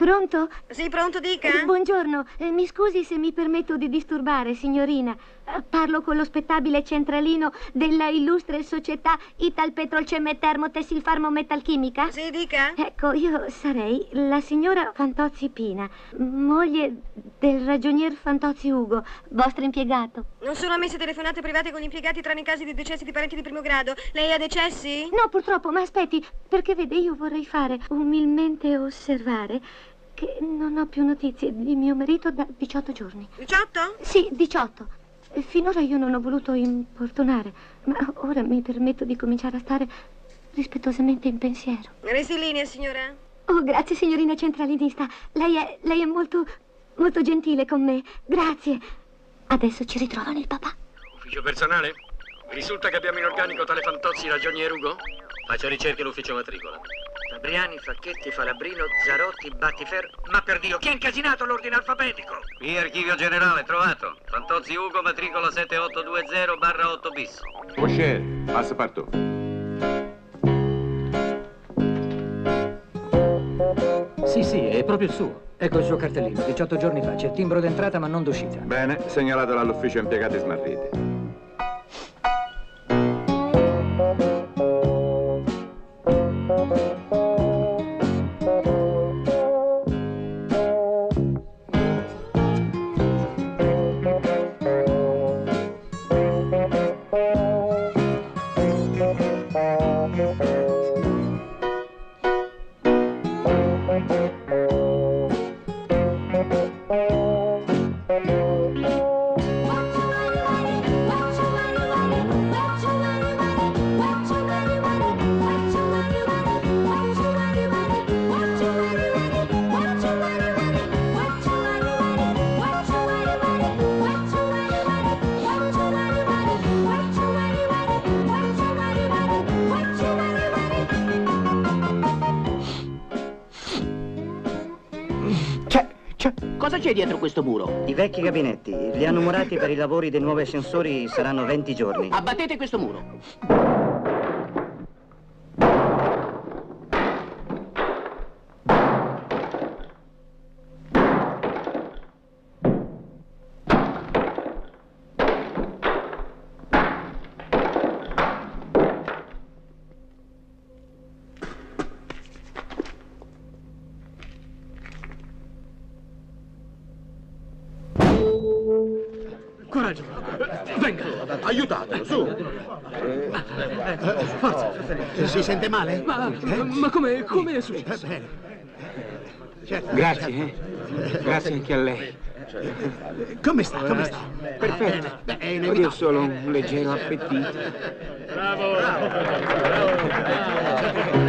Pronto? Sì, pronto, dica. Buongiorno, mi scusi se mi permetto di disturbare, signorina. Parlo con lo spettabile centralino della illustre società Italpetrolceme Termotessil Farmo Metalchimica? Sì, dica. Ecco, io sarei la signora Fantozzi Pina, moglie del ragionier Fantozzi Ugo, vostro impiegato. Non sono ammesse telefonate private con gli impiegati tranne in casi di decessi di parenti di primo grado. Lei ha decessi? No, purtroppo, ma aspetti, perché vede, io vorrei fare umilmente osservare che non ho più notizie di mio marito da 18 giorni. 18? Sì, 18. Finora io non ho voluto importunare, ma ora mi permetto di cominciare a stare rispettosamente in pensiero. Resti in linea, signora. Oh, grazie, signorina centralinista. Lei è molto gentile con me. Grazie. Adesso ci ritrovano il papà. Ufficio personale? Mi risulta che abbiamo in organico tale Fantozzi ragionier Ugo? Faccio ricerche all'ufficio matricola. Fabriani, Facchetti, Falabrino, Zarotti, Battiferro. Ma per Dio, chi ha incasinato l'ordine alfabetico? Qui archivio generale, trovato. Fantozzi Ugo, matricola 7820/8 bis. Cocher, passepartout. Sì, è proprio il suo. Ecco il suo cartellino. 18 giorni fa. C'è il timbro d'entrata ma non d'uscita. Bene, segnalatelo all'ufficio impiegati smarriti. Cosa c'è dietro questo muro? I vecchi gabinetti. Li hanno murati per i lavori dei nuovi ascensori, saranno 20 giorni. Abbattete questo muro. Coraggio, venga, aiutatelo, su. Forza. Si sente male? Ma come è successo? Bene. Certo. Grazie, Grazie anche a lei. Come sta? Perfetto. Beh, è Io ho inevitabile. solo un leggero appetito. Bravo.